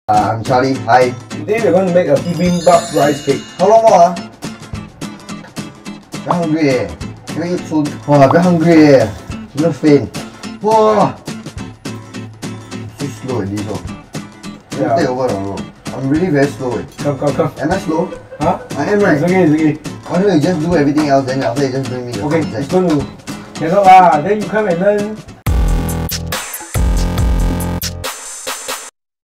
I'm Charlie. Hi. Today we're going to make a bibimbap rice cake. How long more? Very hungry eh. Can we eat soon? Wow, very hungry eh. I'm gonna faint. Wow. So slow at this one. Yeah. Take over now. I'm really very slow eh. Come. Am I slow? Huh? I am right. It's okay. Why don't you just do everything else then after you just bring me the Okay, concept? it's going to... Cannot lah, then you come and learn